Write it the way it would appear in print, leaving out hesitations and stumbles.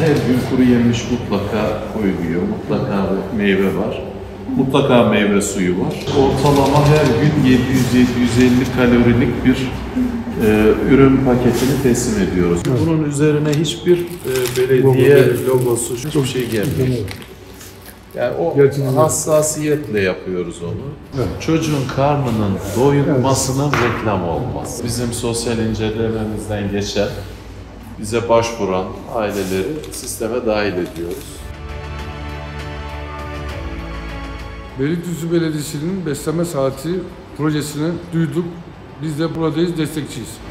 her gün kuru yemiş mutlaka koyuluyor, mutlaka meyve var, mutlaka meyve suyu var. Ortalama her gün 700-750 kalorilik bir ürün paketini teslim ediyoruz. Bunun üzerine hiçbir belediye logosu, hiçbir şey gelmiyor. Yani o hassasiyetle yapıyoruz onu. Evet. Çocuğun karnının doyurmasının reklam olmaz. Bizim sosyal incelememizden geçen, bize başvuran aileleri sisteme dahil ediyoruz. Beylikdüzü Belediyesi'nin beslenme saati projesini duyduk. Biz de buradayız, destekçiyiz.